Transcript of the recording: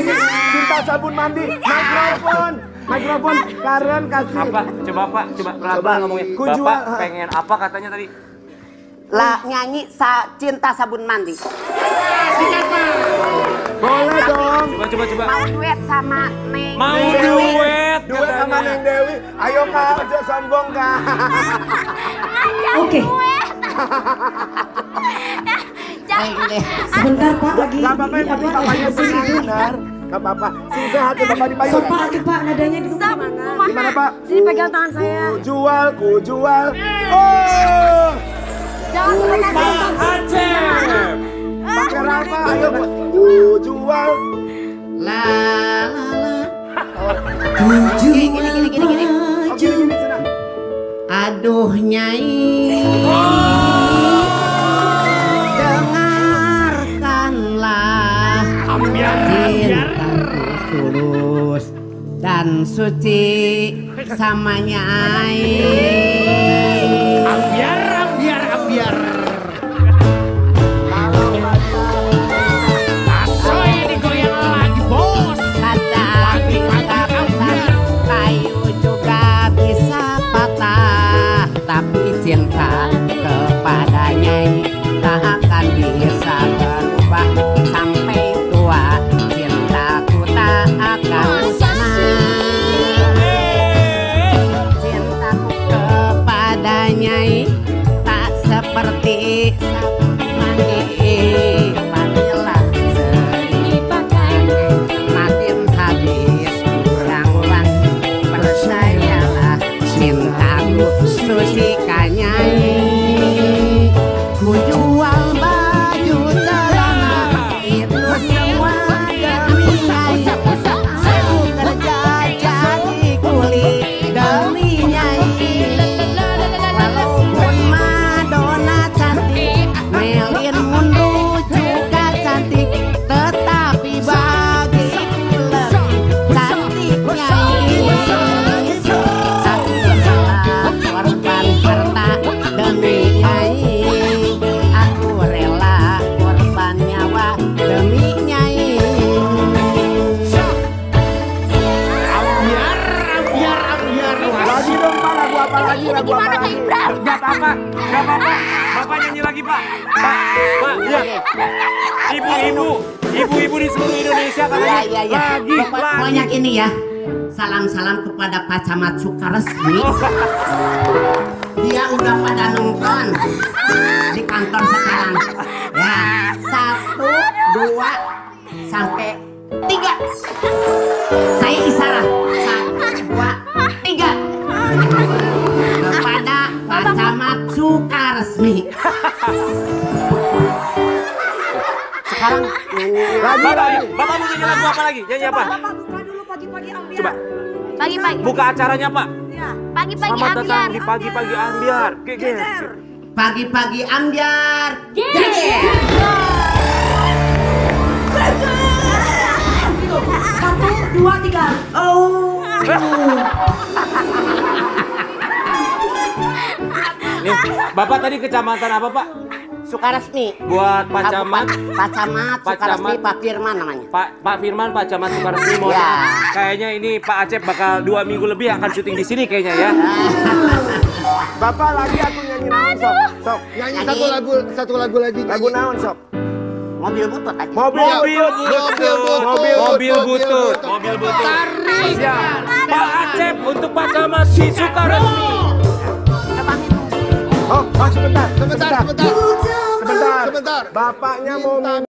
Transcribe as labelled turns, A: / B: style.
A: nyanyi Cinta Sabun Mandi. Mikrofon. Karen kasih.
B: Apa? Coba Pak, coba pelan-pelan ngomongin. Bapak pengen apa katanya tadi?
C: Nyanyi Cinta Sabun Mandi.
A: Boleh dong.
B: Coba.
C: Mau duet sama Neng.
B: Mau duet
A: sama Neng Dewi. Ayo Kak, jangan sombong Kak.
D: Oke. Sebentar Pak, lagi.
A: Gak apa-apa yang penting papanya benar. Gak apa-apa. Sing sehat ya Bapak di payung.
D: So Pak, Pak, nadanya di mana?
A: Gimana Pak?
D: Sini pegang tangan saya.
A: Ku jual. Oh.
D: Jangan pegang
B: Pak Acep.
A: Pakai Rafa, ayo ku jual.
C: La.
D: Gini.
C: Aduh Nyai. Dengarkanlah cinta tulus dan suci sama Nyai.
B: Ambiar. Asoy digoyang lagi bos.
C: Kayu juga bisa patah, tapi cinta kepada Nyai tak akan bisa berubah sampai tua. Cintaku tak akan musnah. Cintaku kepada Nyai tak seperti sabun mandi. Panggillah sering makin habis kurang percayalah cintaku suci ka Nyai. Ku jual baju celana itu semua demi Nyai. Aku kerja jadi kuli demi Nyai. Walaupun Madonna cantik, Marilyn Monroe juga cantik, tetapi bagiku lebih cantik Nyai. Aku rela korban harta demi Nyai. Aku rela korban nyawa demi Nyai.
B: Ambiar.
A: Lagi dong Pak, lagu apa lagi? Lagu apa lagi?
B: Gak apa-apa. Bapak nyanyi lagi Pak. Pak, ya. Ibu-ibu di seluruh Indonesia katanya lagi.
C: Banyak ini ya. Salam-salam kepada Pak Camat Sukaresmi. Dia udah pada nonton di kantor sekarang. Ya, 1, 2, sampai 3. Saya isyarat 1, 2, 3. Kepada Pak Camat Sukaresmi. Sekarang
A: Lagi.
B: Bapak mau nyanyi lagu apa lagi? Nyanyi apa?
D: Bapak buka dulu pagi-pagi ambiar.
B: Coba.
E: Pagi-pagi.
B: Buka acaranya Pak.
E: Pagi-pagi
B: Selamat datang
E: ambiar.
B: di pagi-pagi ambiar. Geger.
C: pagi-pagi ambiar. Geger.
D: 1, 2, 3.
C: Oh.
B: Nih, Bapak tadi kecamatan apa Pak?
C: Sukaresmi.
B: Buat Pak Camat.
C: Pak Camat,
B: Pak
C: Sukaresmi,
B: Camat.
C: Pak Firman namanya.
B: Pak Firman, Pak Camat Sukaresmi. Mohon
C: Ya.
B: maaf. Kayaknya ini Pak Acep bakal 2 minggu lebih akan syuting di sini kayaknya ya.
A: Bapak lagi aku nyanyi naon sok. Sok.
C: Nyanyi.
A: Satu lagu lagi. Lagu naon sok.
C: Mobil butut aja.
A: Mobil butut.
B: Siap. Pak Acep untuk Pak Camat si Sukaresmi.
A: Oh, sebentar. Bapaknya mau